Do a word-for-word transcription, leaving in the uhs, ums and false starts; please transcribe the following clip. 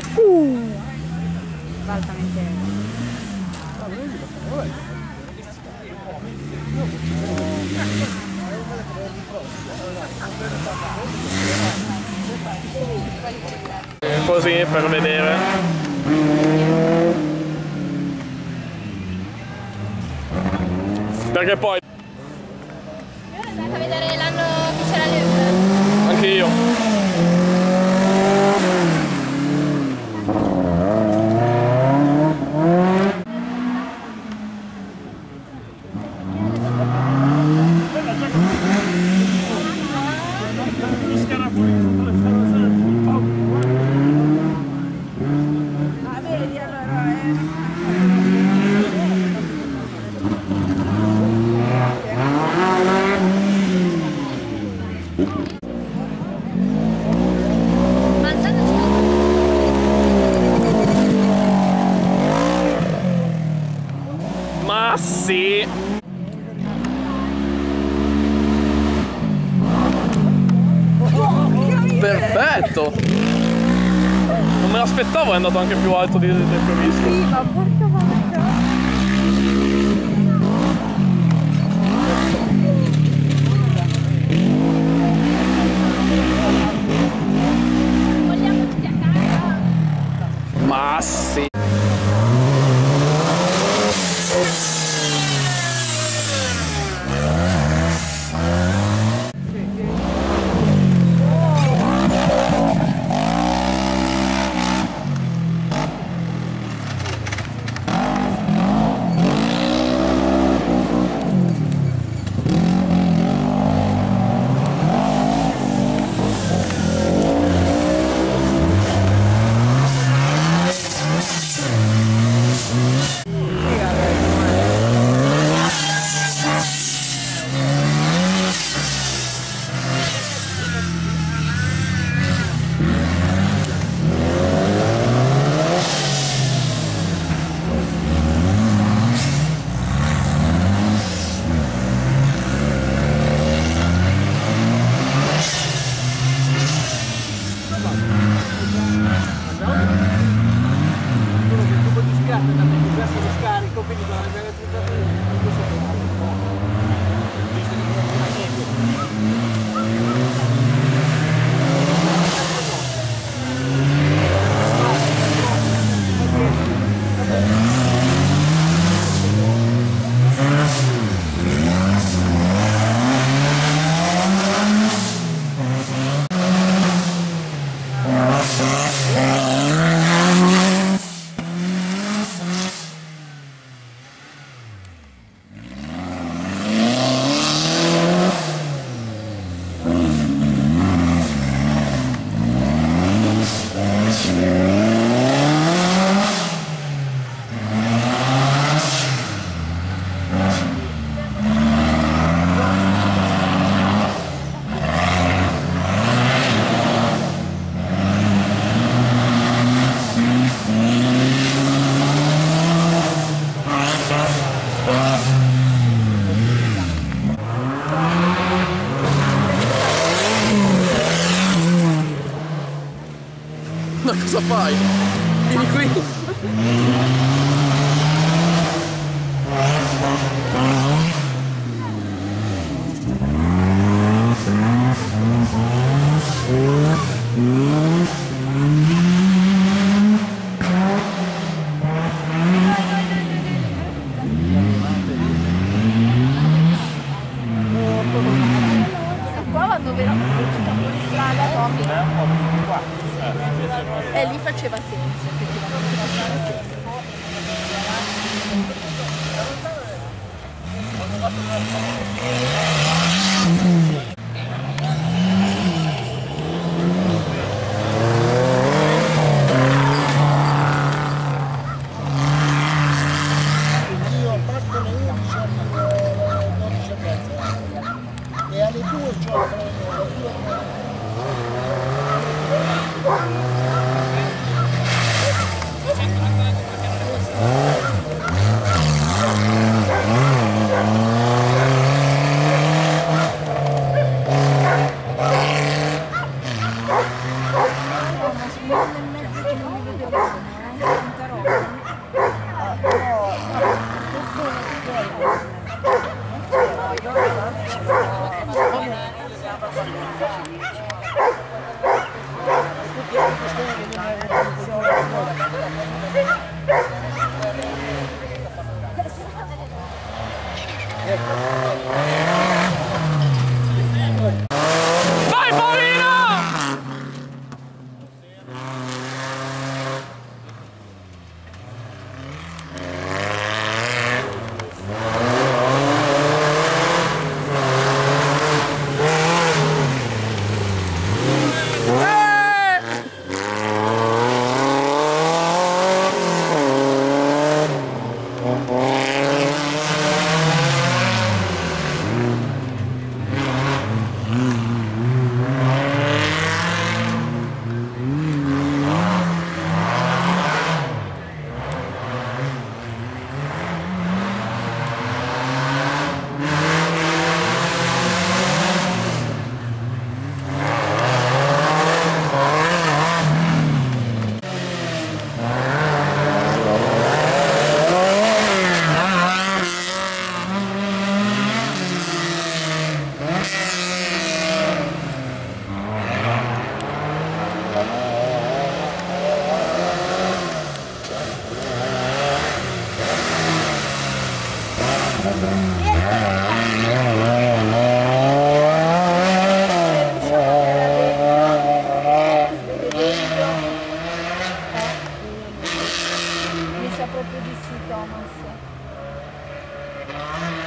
Uh. Altamente. Così per vedere. Perché poi Io sono andata a vedere l'anno che c'era Luke. anche io. Ma sì. Perfetto. Non me l'aspettavo, è andato anche più alto di, del previsto. Sì, ma porca vacca. Vogliamo tutti a casa? Ma sì. Ma cosa fai? Vieni qui! Qua vanno veramente fuori strada, e lì faceva senso, effettivamente faceva senso. Io parto alle undici, arrivo alle dodici e mezza e alle due gioco alle due. piacciono, eh? Tanta roba. Ah, però, questo non si può. Vai Paolino! Mi sa proprio di sì, Thomas.